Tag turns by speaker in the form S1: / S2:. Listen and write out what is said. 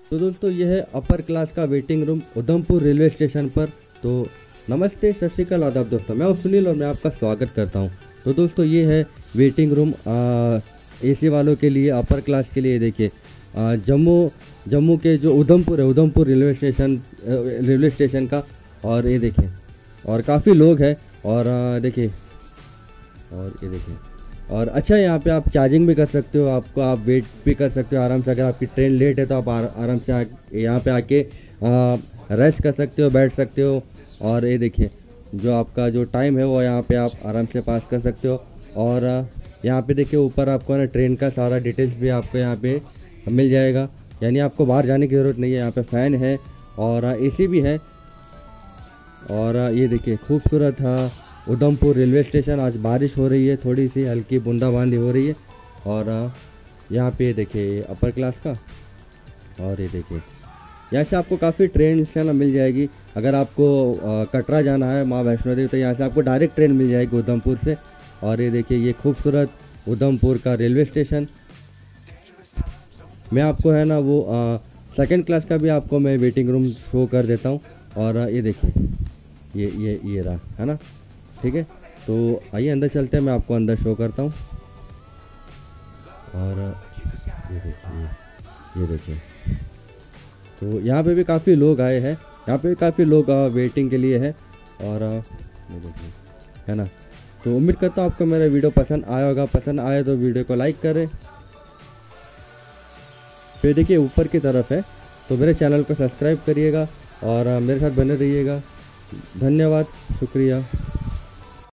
S1: तो दोस्तों ये है अपर क्लास का waiting room Udhampur railway station पर। तो नमस्ते, सत श्री अकाल, आदाब दोस्तों, मैं हूं सुनील और मैं आपका स्वागत करता हूं। तो दोस्तों ये है वेटिंग रूम एसी वालों के लिए, अपर क्लास के लिए। देखिए जम्मू के जो उधमपुर है, उधमपुर रेलवे स्टेशन का। और ये देखिए, और काफ़ी लोग हैं। और देखिए, और ये देखिए, और अच्छा यहाँ पे आप चार्जिंग भी कर सकते हो, आप वेट भी कर सकते हो आराम से। अगर आपकी ट्रेन लेट है तो आप आराम से यहाँ पे आके रेस्ट कर सकते हो, बैठ सकते हो। और ये देखिए, जो आपका जो टाइम है वो यहाँ पे आप आराम से पास कर सकते हो। और यहाँ पे देखिए ऊपर आपको ना ट्रेन का सारा डिटेल्स भी आपको यहाँ पे मिल जाएगा, यानी आपको बाहर जाने की ज़रूरत नहीं है। यहाँ पे फ़ैन है और एसी भी है। और ये देखिए खूबसूरत उधमपुर रेलवे स्टेशन। आज बारिश हो रही है, थोड़ी सी हल्की बूंदाबांदी हो रही है। और यहाँ पे देखिए अपर क्लास का। और ये देखिए यहाँ से आपको काफ़ी ट्रेन से ना मिल जाएगी। अगर आपको कटरा जाना है, माँ वैष्णो देवी, तो यहाँ से आपको डायरेक्ट ट्रेन मिल जाएगी उधमपुर से। और ये देखिए ये खूबसूरत उधमपुर का रेलवे स्टेशन। मैं आपको है ना वो सेकंड क्लास का भी आपको मैं वेटिंग रूम शो कर देता हूँ। और ये देखिए ये रहा है ना, ठीक है। तो आइए अंदर चलते हैं, मैं आपको अंदर शो करता हूँ। और ये देखिए, तो यहाँ पे भी काफ़ी लोग आए हैं, यहाँ पे भी काफ़ी लोग वेटिंग के लिए है। और ये देखिए, है ना। तो उम्मीद करता हूँ आपको मेरा वीडियो पसंद आया होगा। पसंद आए तो वीडियो को लाइक करें। फिर देखिए ऊपर की तरफ है, तो मेरे चैनल को सब्सक्राइब करिएगा और मेरे साथ बने रहिएगा। धन्यवाद, शुक्रिया।